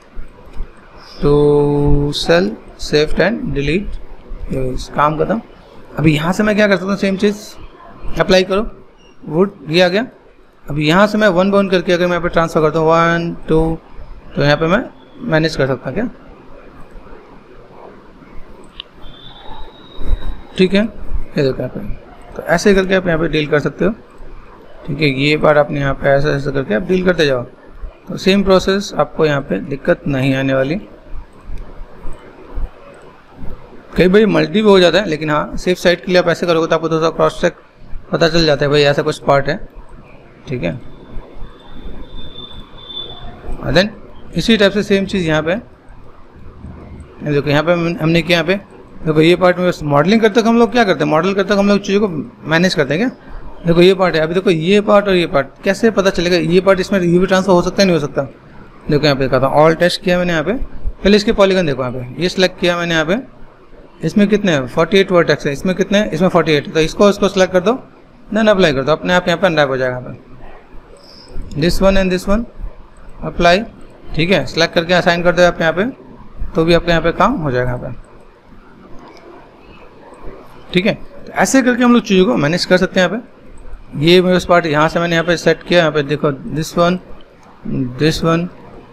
to shell shift and delete UVs, काम खत्म। अभी यहाँ से मैं क्या कर सकता हूँ, सेम चीज़ अप्लाई करो, वुड ये आ गया। अभी यहाँ से मैं वन बाउंड करके अगर मैं यहाँ पे ट्रांसफर करता हूँ वन टू, तो यहाँ पे मैं मैनेज कर सकता हूँ क्या, ठीक है, ये देखो यहाँ पे। तो ऐसे करके आप यहाँ पे डील कर सकते हो, ठीक है। ये पार्ट आपने यहाँ पे ऐसा ऐसा करके आप डील करते जाओ, तो सेम प्रोसेस, आपको यहाँ पे दिक्कत नहीं आने वाली। कई बार मल्टी भी हो जाता है, लेकिन हाँ सेफ साइड के लिए आप ऐसे करोगे तो आपको थोड़ा सा क्रॉस चेक पता चल जाता है भाई ऐसा कुछ पार्ट है, ठीक है। और देन इसी टाइप से सेम चीज़ यहाँ पे देखो, यहाँ पे हमने किया, यहाँ पे देखो ये पार्ट में मॉडलिंग करते वक्त हम लोग क्या करते हैं, मॉडल करते वक्त हम लोग चीज़ों को मैनेज करते हैं क्या। देखो ये पार्ट है, अभी देखो ये पार्ट और ये पार्ट कैसे पता चलेगा, ये पार्ट इसमें यू वी ट्रांसफर हो सकता है नहीं हो सकता। देखो यहाँ पे दिखाता हूँ, ऑल टेस्ट किया मैंने यहाँ पे, पहले इसके पॉलीगन देखो यहाँ पे, ये सिलेक्ट किया मैंने यहाँ पे, इसमें कितने हैं फोर्टी एट वर्टेक्स है, इसमें कितने हैं, इसमें फोर्टी एट, तो इसको इसको सिलेक्ट कर दो, देन अप्लाई कर दो, अपने आप यहाँ पे अनरैप हो जाएगा यहाँ पे। This one and this one apply, ठीक है, सिलेक्ट करके असाइन कर दो आप यहाँ पे, तो भी आपके यहाँ पे काम हो जाएगा यहाँ पे, ठीक है। तो ऐसे करके हम लोग चीज़ों को मैनेज कर सकते हैं यहाँ पे। ये मेरे पार्ट यहाँ से मैंने यहाँ पे सेट किया, यहाँ पे देखो दिस वन दिस वन,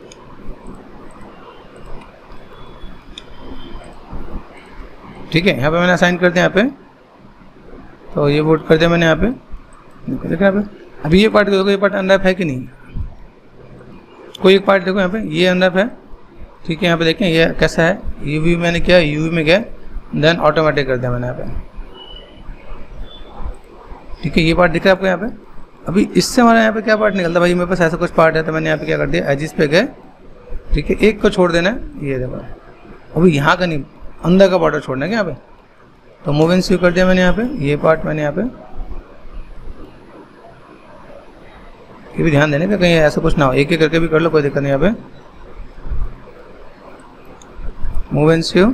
ठीक है, यहाँ पे मैंने असाइन कर दिया यहाँ पे, तो ये वोट कर दिया मैंने यहाँ पे, देखो देखो यहाँ पे। अभी ये पार्ट देखो, ये पार्ट अनरैप है कि नहीं, कोई एक पार्ट देखो यहाँ पे ये अनरैप है, ठीक है। यहाँ पे देखें ये कैसा है, यूवी मैंने किया, यूवी में गया, देन ऑटोमेटिक कर दिया मैंने यहाँ पे, ठीक है। ये पार्ट दिख रहा है आपको यहाँ पे। अभी इससे हमारा यहाँ पे क्या पार्ट निकलता है भाई, मेरे पास ऐसा कुछ पार्ट है, तो मैंने यहाँ पे क्या कर दिया, एजिस पे गए, ठीक है, एक को छोड़ देना है, ये देखो अभी यहाँ का नहीं, अंदर का बॉर्डर छोड़ना है क्या यहाँ पे, तो मूव एंड स्यू कर दिया मैंने यहाँ पे। ये पार्ट मैंने यहाँ पे, ये भी ध्यान देने का कहीं ऐसा कुछ ना हो, एक एक करके भी कर लो, कोई दिक्कत नहीं। यहाँ पे move and sew,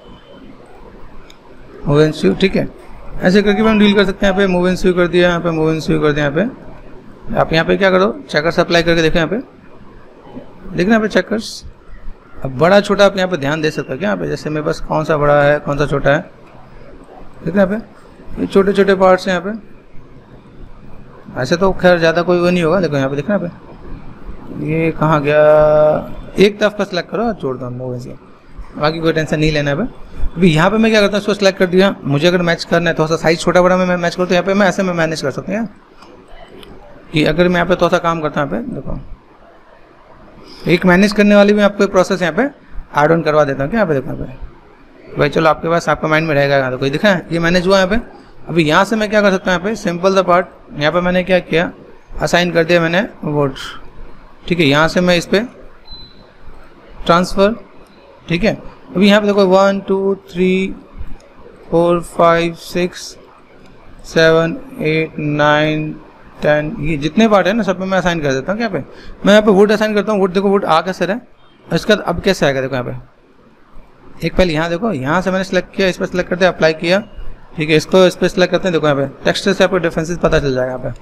move and sew, ठीक है, ऐसे करके भी हम डील कर सकते हैं। यहाँ पे मूव एंड स्यू कर दिया, यहाँ पे मूव एंड स्यू कर दिया। यहाँ पे आप यहाँ पे क्या करो, चेकर्स अप्लाई करके देखो, यहाँ पे देखना यहाँ पे चेकर्स। अब बड़ा छोटा आप यहाँ पे ध्यान दे सकते हो क्या, यहाँ पे जैसे मेरे पास कौन सा बड़ा है कौन सा छोटा है, देखना यहाँ पे ये छोटे छोटे पार्ट्स हैं यहाँ पे। ऐसे तो खैर ज़्यादा कोई वो नहीं होगा, देखो यहाँ पे देखना यहाँ पे ये कहाँ गया, एक तरफ का सिलेक्ट करो, जोड़ दो मूव से, बाकी कोई टेंशन नहीं लेना है। अभी यहाँ पे मैं क्या करता हूँ, इसको सिलेक्ट कर दिया, मुझे अगर मैच करना है थोड़ा सा साइज छोटा बड़ा में मैं मैच करूँ, तो यहाँ पे मैं ऐसे में मैनेज कर सकता हूँ कि अगर मैं यहाँ पे थोड़ा सा काम करता हूँ, यहाँ पे देखो एक मैनेज करने वाली भी आपको प्रोसेस यहाँ पे ऐड ऑन करवा देता हूँ क्या। यहाँ पे देखो यहाँ पे भाई, चलो आपके पास आपका माइंड में रहेगा, यहाँ तो कोई दिखा है ये मैनेज हुआ यहाँ पे। अभी यहाँ से मैं क्या कर सकता हूँ, यहाँ पे सिंपल द पार्ट, यहाँ पे मैंने क्या किया, असाइन कर दिया मैंने वोट, ठीक है। यहाँ से मैं इस पर ट्रांसफ़र, ठीक है। अभी यहाँ पे देखो one two three four five six seven eight nine ten, ये जितने पार्ट है ना सब पे मैं असाइन कर देता हूँ। यहाँ पे मैं यहाँ पे वुड असाइन करता हूँ, वुड देखो वुड आ कैसे रहा है, इसका अब कैसे आएगा देखो यहाँ पे। एक पहले यहाँ देखो, यहाँ से मैंने सेलेक्ट किया, इस पर सेलेक्ट करते अप्लाई किया, ठीक है। इसको इस पर सेलेक्ट करते हैं, देखो यहाँ पे टेक्सचर से आपको डिफरेंसेस पता चल जाएगा यहाँ पे,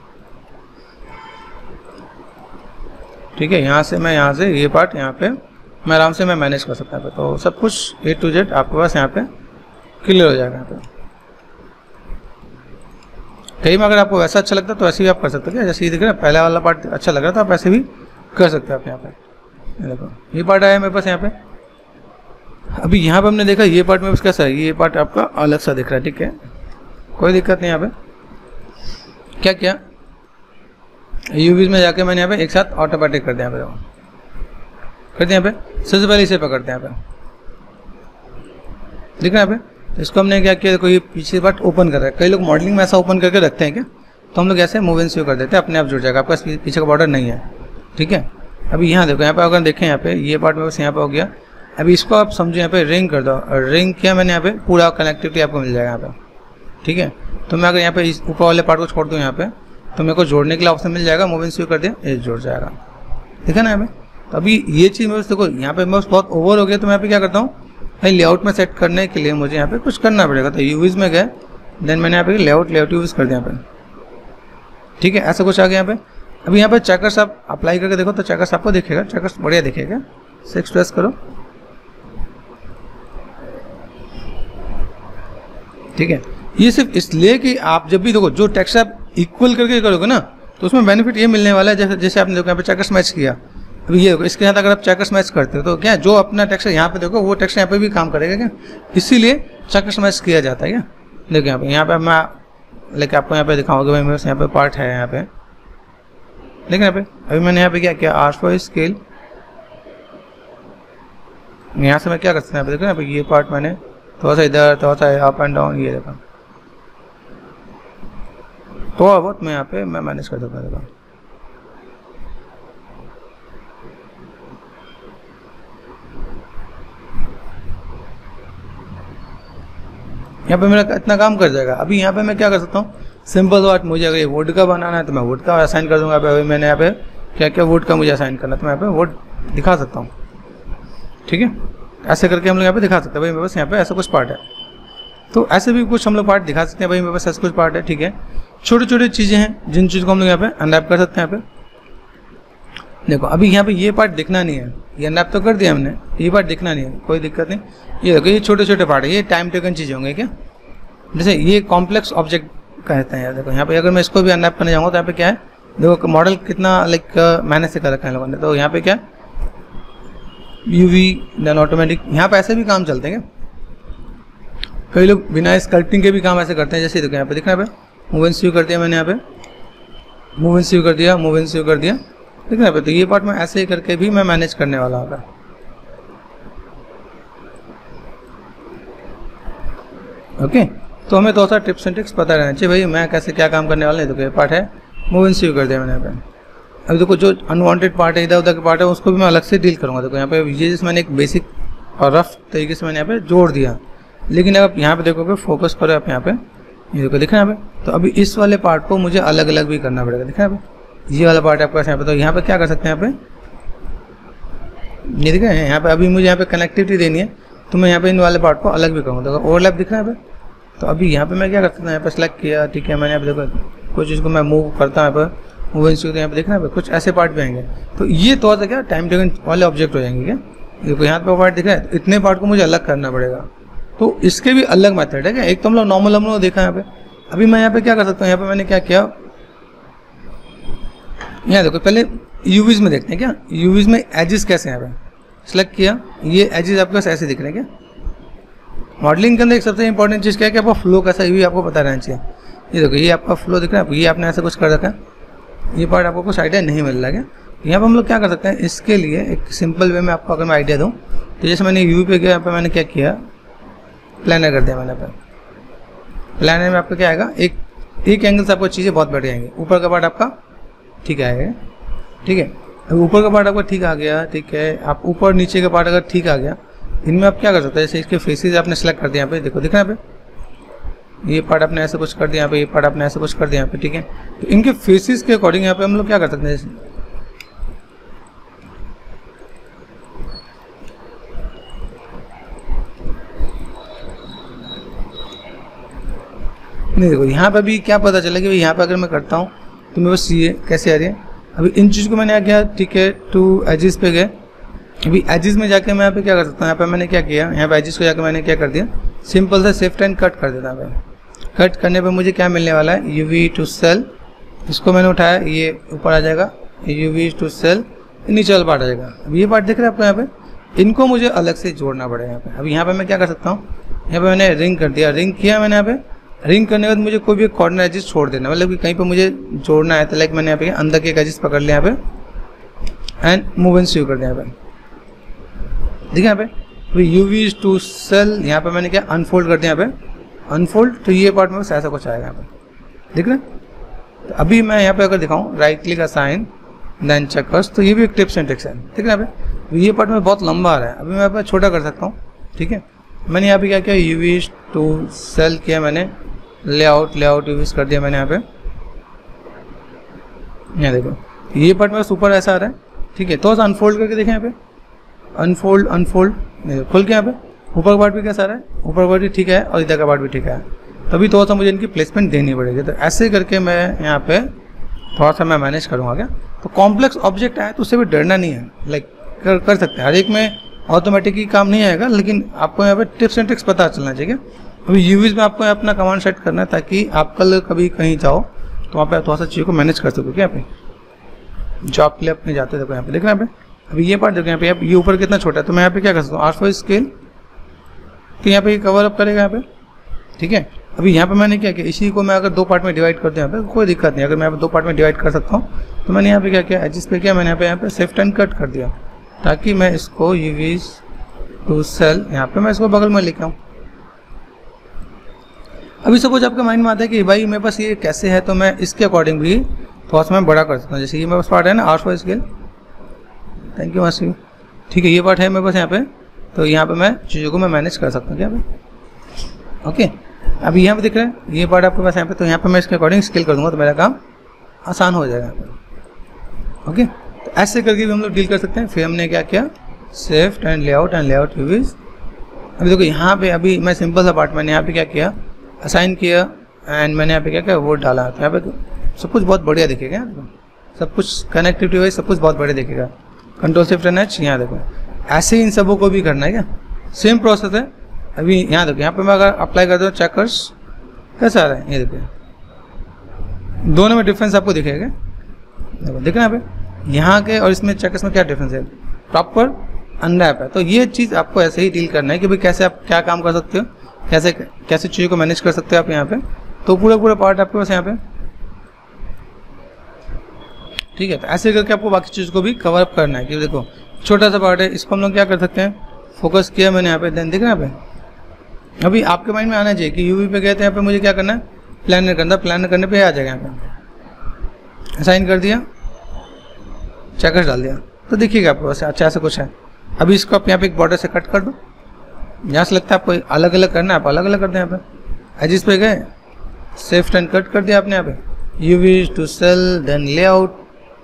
ठीक है। यहाँ से मैं यहाँ से ये पार्ट यहाँ पे मैं आराम से मैं मैनेज कर सकता हूँ, तो सब कुछ ए टू जेड आपके पास यहाँ पे क्लियर हो जाएगा यहाँ पे। कहीं में अगर आपको वैसा अच्छा लगता है तो ऐसे भी आप कर सकते हो क्या, जैसे ये दिख रहा है पहला वाला पार्ट अच्छा लग रहा था, आप ऐसे भी कर सकते हो आप यहाँ पे। देखो ये पार्ट आया मेरे पास यहाँ पे। अभी यहाँ पे हमने देखा ये पार्ट मेरे पास कैसा है, ये पार्ट आपका अलग सा दिख रहा है, ठीक है, कोई दिक्कत नहीं। यहाँ पे क्या किया, यूवीज में जाके मैंने यहाँ पे एक साथ ऑटोमेटिक कर दिया, यहाँ पे कर दिया। यहाँ पे सबसे पहले इसे पकड़ते हैं, यहाँ पे दिख रहा है यहाँ पे। तो इसको हमने क्या किया, देखो ये पीछे पार्ट ओपन कर रहा है, कई लोग मॉडलिंग में ऐसा ओपन करके रखते हैं क्या, तो हम लोग ऐसे मूव एंड स्यू कर देते हैं, अपने आप जुड़ जाएगा, आपका पीछे का बॉर्डर नहीं है, ठीक है। अभी यहाँ देखो, यहाँ पे अगर देखें यहाँ पे ये पार्ट में बस यहाँ पे हो गया। अभी इसको आप समझो यहाँ पे रिंग कर दो, और रिंग किया मैंने यहाँ पे, पूरा कनेक्टिविटी आपको मिल जाएगा यहाँ पे, ठीक है। तो मैं अगर यहाँ पे इस ऊपर वाले पार्ट को छोड़ दूँ यहाँ पे, तो मेरे को जोड़ने के लिए ऑप्शन मिल जाएगा, मूव एंड स्यू कर दिया, ये जुड़ जाएगा, ठीक है ना यहाँ पे। तो अभी ये चीज़ मेरे देखो यहाँ पे बस बहुत ओवर हो गया, तो मैं यहाँ पे क्या करता हूँ भाई, लेआउट में सेट करने के लिए मुझे यहाँ पे कुछ करना पड़ेगा। तो यूवीज में गए, देन मैंने यहाँ पे लेआउट लेआउट यूज कर दिया यहाँ पे, ठीक है, ऐसा कुछ आ गया यहाँ पे। अभी यहाँ पे चेकर्स आप अप्लाई करके देखो, तो चेकर्स आपको दिखेगा, चेकर्स बढ़िया दिखेगा। सिक्स प्रेस करो, ठीक है। ये सिर्फ इसलिए कि आप जब भी देखो जो टेक्स्ट आप इक्वल करके करोगे ना, तो उसमें बेनिफिट ये मिलने वाला है, जैसे जैसे आपने देखो यहाँ पे चेकर्स मैच किया। अभी ये देखो इसके साथ अगर आप चेकर्स मैच करते हो तो क्या जो अपना टेक्स्ट यहाँ पे देखो वो टेक्स्ट यहाँ पे भी काम करेगा क्या, इसीलिए चेकर्स मैच किया जाता है क्या। देखो यहाँ पे यहाँ पे मैं लेके आपको यहाँ पे दिखाऊंगा भाई मेरे पास यहाँ पे पार्ट है यहाँ पे, लेकिन यहाँ पे अभी मैंने यहाँ पे क्या किया, आर फोर स्केल, यहाँ से मैं क्या कर सकता हूँ यहाँ पे देखो यहाँ पे ये पार्ट मैंने थोड़ा सा इधर थोड़ा सा अप एंड डाउन, ये देखा थोड़ा बहुत मैं यहाँ पे मैं मैनेज कर दूँगा। देखो यहाँ पे मेरा इतना काम कर जाएगा। अभी यहाँ पे मैं क्या कर सकता हूँ, सिंपल बात, मुझे अगर ये वुड का बनाना है तो मैं वुड का असाइन कर दूंगा। अभी मैंने यहाँ पे क्या क्या वुड का मुझे असाइन करना है तो मैं यहाँ पे वुड दिखा सकता हूँ, ठीक है। ऐसे करके हम लोग यहाँ पे दिखा सकते हैं भाई मेरे पास यहाँ पे ऐसा कुछ पार्ट है, तो ऐसे भी कुछ हम लोग पार्ट दिखा सकते हैं भाई मेरे पास ऐसा कुछ पार्ट है, ठीक है। छोटी छोटी चीज़ें हैं जिन चीज़ को हम लोग यहाँ पे अनरैप कर सकते हैं। यहाँ पे देखो अभी यहाँ पे ये पार्ट दिखना नहीं है, ये अनरैप तो कर दिया हमने, ये पार्ट दिखना नहीं है, कोई दिक्कत नहीं। ये देखो ये छोटे छोटे पार्ट है, ये टाइम टेकन चीज़ें होंगे क्या, जैसे ये कॉम्प्लेक्स ऑब्जेक्ट कहते हैं। देखो यहाँ पे अगर मैं इसको भी अनरैप करने जाऊँगा तो यहाँ पे क्या है, देखो मॉडल कितना लाइक मैंने से कर रखा है लोगों ने। तो यहाँ पे क्या यूवी देन ऑटोमेटिक, यहाँ पे ऐसे भी काम चलते हैं क्या, कई लोग बिना स्कल्पटिंग के भी काम ऐसे करते हैं। जैसे देखो यहाँ पे दिखना है, मूव एंड सीव कर दिया मैंने, यहाँ पे मूव एंड सीव कर दिया, मूव एंड सीव कर दिया, ठीक है। तो ये पार्ट मैं ऐसे ही करके भी मैं मैनेज करने वाला होगा, ओके। तो हमें थोड़ा सा टिप्स एंड ट्रिक्स पता रहना चाहिए भाई मैं कैसे क्या काम करने वाला है। देखो ये पार्ट है, मूव एंड सीव कर दिया मैंने यहाँ पे। अब देखो जो अनवांटेड पार्ट है, इधर उधर के पार्ट है, उसको भी मैं अलग से डील करूँगा। देखो यहाँ पे ये जिस मैंने एक बेसिक और रफ तरीके से मैंने यहाँ पे जोड़ दिया, लेकिन अगर यहाँ पे देखोगे फोकस करो आप यहाँ पे, ये देखो दिख रहा है यहाँ पे। तो अभी इस वाले पार्ट को मुझे अलग अलग भी करना पड़ेगा, दिख रहा है यहाँ पे, ये वाला पार्ट आपके पास यहाँ पे। तो यहाँ पे क्या कर सकते हैं, यहाँ पे ये दिख रहा है, यहाँ पे अभी मुझे यहाँ पे कनेक्टिविटी देनी है तो मैं यहाँ पे इन वाले पार्ट को अलग भी करूँगा। देखो ओवरलैप दिख रहा है यहाँ पे। तो अभी यहाँ पे मैं क्या कर सकता हूँ, यहाँ पे सेलेक्ट किया, ठीक है। मैंने यहाँ पे देखो कुछ चीज़ को मैं मूव करता हूँ यहाँ पे, मूव एंड सीव, यहाँ पे देखना है कुछ ऐसे पार्ट भी आएंगे। तो ये थोड़ा सा क्या टाइम टेकन वाले ऑब्जेक्ट हो जाएंगे क्या। देखो यहाँ पे पार्ट दिख रहा है, तो इतने पार्ट को मुझे अलग करना पड़ेगा। तो इसके भी अलग मेथड है क्या। एक तो हम लोग नॉर्मल हम लोग देखा यहाँ पे। अभी मैं यहाँ पे क्या कर सकता हूँ, यहाँ पे मैंने क्या किया, यहाँ देखो पहले यूवीज में देखते हैं क्या, यूवीज में एजेस कैसे हैं। यहाँ पे सेलेक्ट किया, ये एजेस आपके पास ऐसे दिख रहे हैं क्या। मॉडलिंग के अंदर एक सबसे इंपॉर्टेंट चीज़ क्या है कि आपका फ्लो कैसा है, ये भी आपको पता रहना चाहिए। ये देखो ये आपका फ्लो दिख रहा है, ये आपने ऐसा कुछ कर रखा है, ये पार्ट आपको कुछ आइडिया नहीं मिल रहा है क्या। यहाँ पर हम लोग क्या कर सकते हैं, इसके लिए एक सिंपल वे में आपको अगर मैं आइडिया दूँ तो जैसे मैंने यू पे गया, यहाँ पे मैंने क्या किया, प्लानर कर दिया मैंने। पे प्लानर में आपका क्या आएगा, एक एक एंगल से आपको चीज़ें बहुत बढ़ जाएंगी। ऊपर का पार्ट आपका ठीक आएगा, ठीक है। अब ऊपर का पार्ट आपका ठीक आ गया, ठीक है। आप ऊपर नीचे का पार्ट अगर ठीक आ गया, इनमें आप क्या कर सकते हैं, जैसे इसके फेसेस आपने सेलेक्ट कर दिया यहाँ पे, देखो दिख रहा है यहाँ पे, ये पार्ट आपने ऐसे कुछ कर दिया यहाँ पे, ये पार्ट आपने ऐसे कुछ कर दिया यहाँ पे, ठीक है। तो इनके फेसेस के अकॉर्डिंग यहाँ पे हम लोग क्या कर सकते हैं, जैसे नहीं देखो यहाँ पे भी क्या पता चला कि यहाँ पे अगर मैं करता हूँ तो मेरे पास ये कैसे आ रही है। अभी इन चीज़ को मैंने क्या, ठीक है, टू एजिस पे गए। अभी एजिस में जाके मैं यहाँ पे क्या कर सकता हूँ, यहाँ पे मैंने क्या किया, यहाँ पे एजिस को जाकर मैंने क्या कर दिया, सिंपल सा शिफ्ट एंड कट कर देता है। कट करने पे मुझे क्या मिलने वाला है, यूवी टू सेल, इसको मैंने उठाया, ये ऊपर आ जाएगा, यूवी टू सेल, नीचे वाला पार्ट आ जाएगा। अब ये पार्ट दिख रहा है आपको यहाँ पे, इनको मुझे अलग से जोड़ना पड़ेगा यहाँ पे। अब यहाँ पे मैं क्या कर सकता हूँ, यहाँ पे मैंने रिंग कर दिया, रिंग किया मैंने यहाँ पे। रिंग करने के बाद मुझे कोई भी एक कॉर्नर एजिस छोड़ देना, मतलब कि कहीं पे मुझे जोड़ना है तो लाइक मैंने यहाँ पे अंदर के एक एजिस पकड़ लिया यहाँ पे एंड मूव एंड सीव कर दिया यहाँ पे, देखिए यहाँ पे। अभी यूवी टू सेल यहाँ पे मैंने क्या अनफोल्ड कर दिया यहाँ पे, अनफोल्ड, तो ये पार्ट में बस ऐसा कुछ आएगा यहाँ पे, दिख रहा है। तो अभी मैं यहाँ पे अगर दिखाऊँ, right click assign then checkers, तो ये भी एक टिप्स एंड ट्रिक्स है, ठीक है। यहाँ पे ये पार्ट में बहुत लंबा आ रहा है, अभी मैं यहाँ पे छोटा कर सकता हूँ, ठीक है। मैंने यहाँ पे क्या किया, यूवी टू सेल किया मैंने, लेआउट लेआउट यूज कर दिया मैंने यहाँ पे। यहाँ देखो ये पार्ट मेरा सुपर ऐसा आ रहा है, ठीक है। थोड़ा सा अनफोल्ड करके देखें यहाँ पे, अनफोल्ड अनफोल्ड खुल के यहाँ पे ऊपर का पार्ट भी कैसा आ रहा है, ऊपर का पार्ट भी ठीक है और इधर का पार्ट भी ठीक है। तभी थोड़ा सा मुझे इनकी प्लेसमेंट देनी पड़ेगी। तो ऐसे करके मैं यहाँ पे थोड़ा सा मैं मैनेज करूँगा क्या। तो कॉम्प्लेक्स ऑब्जेक्ट आए तो उससे भी डरना नहीं है, लाइक कर, कर सकते हैं। हर एक में ऑटोमेटिकली काम नहीं आएगा, लेकिन आपको यहाँ पे टिप्स एंड ट्रिक्स पता चलना चाहिए। अभी यूवीज में आपको अपना कमांड सेट करना है ताकि आप कल कभी कहीं जाओ तो वहाँ पे थोड़ा सा चीज़ों को मैनेज कर सको क्या। यहाँ पे जॉब के लिए अपने जाते देखो यहाँ पे देख रहे हैं यहाँ पे। अभी ये पार्ट देखो यहाँ पे, ये ऊपर कितना छोटा है, तो मैं यहाँ पे क्या कर सकता हूँ, आर फोर स्केल, तो यहाँ पे कवर अप करेगा यहाँ पे, ठीक है। अभी यहाँ पे मैंने क्या किया, इसी को मैं अगर दो पार्ट में डिवाइड कर दूँ यहाँ पे कोई दिक्कत नहीं, अगर मैं दो पार्ट में डिवाइड कर सकता हूँ तो मैंने यहाँ पे क्या किया, एजिस पे किया मैंने यहाँ पे यहाँ पे शिफ्ट एंड कट कर दिया ताकि मैं इसको यूवीज टू सेल यहाँ पे मैं इसको बगल में लिखा हूँ। अभी सपोज आपके माइंड में आता है कि भाई मेरे पास ये कैसे है, तो मैं इसके अकॉर्डिंग भी थोड़ा सा मैं बड़ा कर सकता हूँ। जैसे ये मेरे पास पार्ट है ना R for scale, thank you मासी, ठीक है ये पार्ट है मेरे पास यहाँ पे, तो यहाँ पे मैं चीज़ों को मैं मैनेज कर सकता हूँ क्या पे, ओके। अभी यहाँ पे दिख रहा है ये पार्ट आपके पास यहाँ पे, तो यहाँ पे मैं इसके अकॉर्डिंग स्केल कर दूंगा तो मेरा काम आसान हो जाएगा यहाँ पे, ओके। तो ऐसे करके भी हम लोग डील कर सकते हैं। फिर हमने क्या किया, shift and layout and layout UVs. अभी देखो यहाँ पे अभी मैं सिंपल सा पार्ट मैंने यहाँ पे क्या किया, असाइन किया एंड मैंने यहाँ पे क्या किया वो डाला, तो यहाँ पे तो सब कुछ बहुत बढ़िया दिखेगा, सब कुछ कनेक्टिविटी वाइज सब कुछ बहुत बढ़िया दिखेगा। कंट्रोल शिफ्ट एंड एच, यहाँ देखो ऐसे ही इन सबों को भी करना है क्या, सेम प्रोसेस है। अभी यहाँ देखो यहाँ पे मैं अगर अप्लाई करता हूँ चेकर्स कैसा आ रहा है, ये देखो दोनों में डिफरेंस आपको दिखेगा, देखो दिख रहा है यहाँ पे, यहाँ के और इसमें चेकर्स में क्या डिफरेंस है, प्रॉपर अनरैप है। तो ये चीज़ आपको ऐसे ही डील करना है कि भाई कैसे आप क्या काम कर सकते हो, कैसे कैसे चीज़ों को मैनेज कर सकते हो आप यहाँ पे। तो पूरा पूरा पार्ट आपके पास यहाँ पे, ठीक है। तो ऐसे करके आपको बाकी चीज़ को भी कवर अप करना है कि देखो छोटा सा पार्ट है, इसको हम लोग क्या कर सकते हैं, फोकस किया मैंने यहाँ पे, देन दिख रहा है यहाँ पे। अभी आपके माइंड में आना चाहिए कि यूवी पे गए थे, यहाँ पे मुझे क्या करना है, प्लानर करना, प्लानर करने पे आ जाएगा यहाँ पे, असाइन कर दिया, चेकर्स डाल दिया, तो देखिएगा आपके पास अच्छा ऐसा कुछ है। अभी इसको आप यहाँ पे एक बॉर्डर से कट कर दो, यहाँ से लगता है आपको अलग अलग करना है, आप अलग अलग कर दें। यहाँ पे एजिस पे गए, शिफ्ट एंड कट कर दिया आपने यहाँ पे, UV to shell, then layout,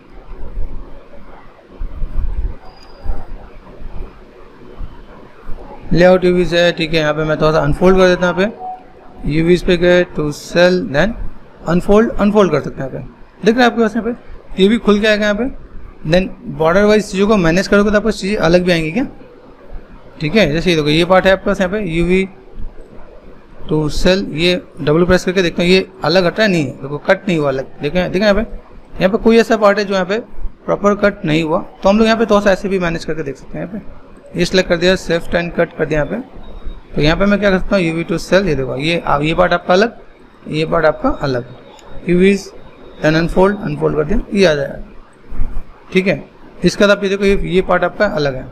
layout UVs है, ठीक है। यहाँ पे मैं थोड़ा सा अनफोल्ड कर देता हूँ, यहाँ पे यूवीज पे गए to shell, then unfold unfold कर सकते हैं यहाँ पे, दिख रहा है आपके पास यहाँ पे, ये भी खुल के आएगा यहाँ पे। देन बॉर्डर वाइज चीज़ों को मैनेज करोगे तो आपको चीज़ें अलग भी आएंगी क्या, ठीक है। जैसे ये देखो ये पार्ट है आपके पास यहाँ पे, यूवी टू सेल, ये डबल प्रेस करके देखते हैं ये अलग हटा है, नहीं है देखो कट नहीं हुआ अलग, देखें देखें यहाँ पे, यहाँ पे कोई ऐसा पार्ट है जो यहाँ पे प्रॉपर कट नहीं हुआ, तो हम लोग यहाँ पे थोड़ा सा ऐसे भी मैनेज करके देख सकते हैं। यहाँ पे ये सिलेक्ट कर दिया, शिफ्ट एंड कट कर दिया यहाँ पे, तो यहाँ पे मैं क्या कर सकता हूँ, यूवी टू सेल, ये देखो ये ये पार्ट आपका अलग, ये पार्ट आपका अलग, यूवीज देन अनफोल्ड अनफोल्ड कर दिया, ये आ जाएगा, ठीक है। इसके बाद आप ये देखो ये ये पार्ट आपका अलग है,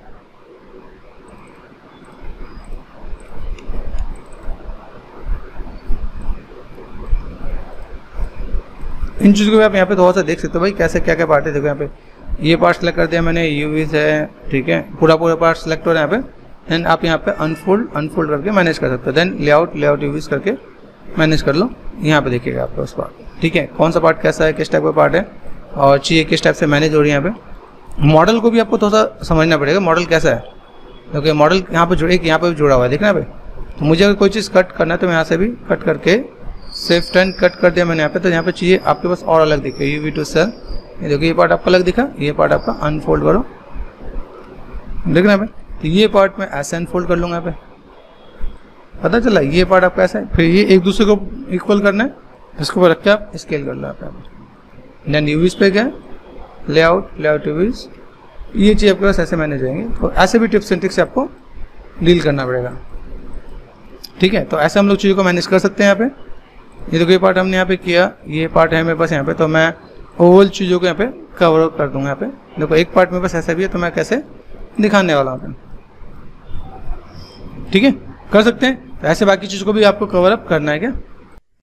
इन चीज़ों को भी आप यहाँ पे थोड़ा सा देख सकते हो भाई कैसे क्या क्या पार्ट है। देखो यहाँ पे ये पार्ट सेलेक्ट कर दिया मैंने, यूवीज है, ठीक है, पूरा पूरा पार्ट सेलेक्ट हो रहा है यहाँ पे। देन आप यहाँ पे अनफोल्ड अनफोल्ड करके मैनेज कर सकते हो, देन लेआउट लेआउट यूवीज करके मैनेज कर लो। यहाँ पे देखिएगा आपका उस पार्ट, ठीक है, कौन सा पार्ट कैसा है, किस टाइप का पार्ट है और चीज़ें किस टाइप से मैनेज हो रही है। यहाँ पे मॉडल को भी आपको थोड़ा सा समझना पड़ेगा, मॉडल कैसा है, क्योंकि okay, मॉडल यहाँ पे जुड़े, यहाँ पे भी जुड़ा हुआ है, देखना यहाँ पे। तो मुझे अगर कोई चीज़ कट करना है तो मैं यहाँ से भी कट करके शिफ्ट एंड कट कर दिया मैंने यहाँ पे, तो यहाँ पे चीज़ें आपके पास और अलग दिखे, यूवी टू सेल, ये देखो ये पार्ट आपका अलग दिखा, ये पार्ट आपका अनफोल्ड करो, देख रहे हैं। तो ये पार्ट मैं ऐसे अनफोल्ड कर लूँगा यहाँ पे, पता चला ये पार्ट आपका ऐसा है। फिर ये एक दूसरे को इक्वल करना है, इसको रख के आप स्केल कर लो यहाँ पे। देन यूवीज पे गए, लेआउट लेआउट यूवीज, ये चीज़ आपके पास ऐसे मैनेज होंगे। तो ऐसे भी टिप्स एंड ट्रिक्स से आपको डील करना पड़ेगा, ठीक है। तो ऐसे हम लोग चीज़ों को मैनेज कर सकते हैं यहाँ पे। ये देखो ये पार्ट हमने यहाँ पे किया, ये पार्ट है मेरे पास यहाँ पे, तो मैं ओवरऑल चीज़ों को यहाँ पे कवर कर दूंगा। यहाँ पे देखो एक पार्ट मेरे पास ऐसा भी है, तो मैं कैसे दिखाने वाला हूँ, ठीक है, कर सकते हैं। तो ऐसे बाकी चीज़ों को भी आपको कवर अप करना है क्या।